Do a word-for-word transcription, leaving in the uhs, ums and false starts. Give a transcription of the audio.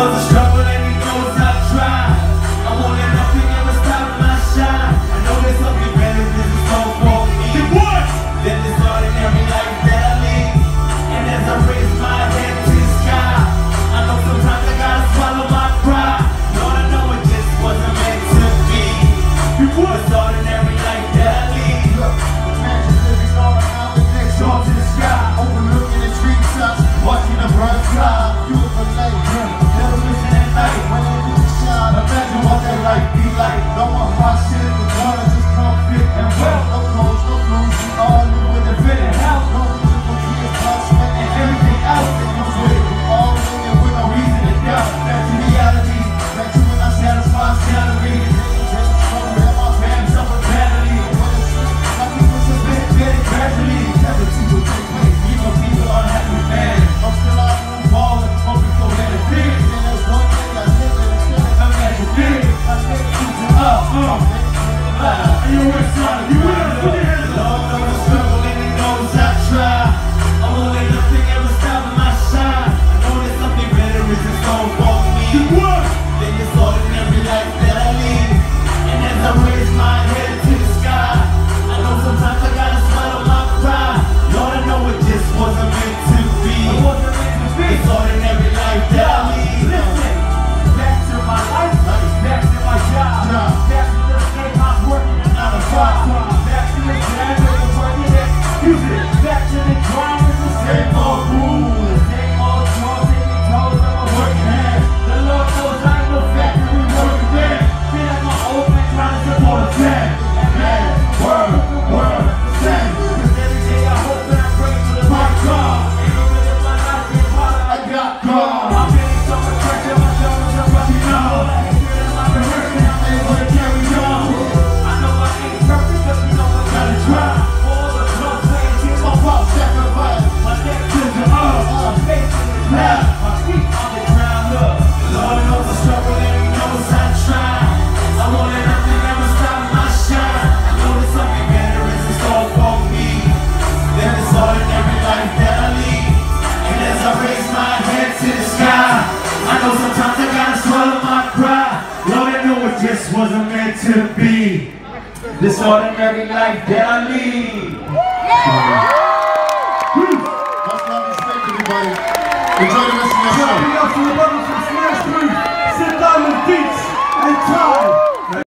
knows the struggle and he knows I try. I wanted nothing ever stop my shine. I know there's something better than this song for me. What? Than this ordinary life that I live. And as I raise my head to the sky, I know sometimes I gotta swallow my pride. Lord, I know it just wasn't meant to be. This ordinary life that I live. Look, imagine living on an island next door to the sky, overlooking the treetops, watching the birds fly. Beautiful night, never missing at night. When they do the shine, imagine what that life be like. No one hot shit, the water just come fit and well. No clothes, no clothes, we all live with a fitted house. No reason for tears, blood, sweat, and everything else that comes with it. We all living with no reason to doubt. Back to reality, back to when I satisfy salary. Gradually, never to will take place. Even people are happy, man. I'm still out on the ball and smoking so many things. And there's one thing I live in instead of imagine big. I take you to up, up. And you're with son, you will. Lord knows the struggle and he knows I try. I won't let nothing ever stop my shine. I know there's something better is in store for me. Than this ordinary life that I live. And as I raise my head to the sky, I know sometimes I gotta swallow my pride. Lord, I know it just wasn't meant to be. It wasn't meant to be. This ordinary life that I lead. Listen, back to my life, back to my job, back to the same I'm working and not a five. Back to the jam and the working at music. Back to the grind with the same old rules, the same old chores and the toes of a working hand. The Lord knows I ain't no factory working man. Feel like my old man trying to support a fan. Man, word, word, same. Cause every day I hope and I pray for the right God. Ain't no way that my life is harder, I got God. I'm feeling so much pressure, my shoulders are rushing on. I ain't feeling my rehearsing, I'm able to carry on. I know I ain't perfect, but you know I gotta try. All the blood, sweat, and tears, my pop sacrifice. My neck to the earth, my face to the cloud, my feet on the ground, look. Lord knows the struggle and he knows I try. I won't let nothing ever stop my shine. I know there's something better is in store for me than this ordinary life that I lead. And as I raise my head to the sky, I know sometimes I gotta swallow my pride. Lord, I know it just wasn't meant to be. This ordinary life that I lead. Much love and respect, everybody. Enjoy the rest of your show. Up to the brothers from Smashproof, sit down with beats and time.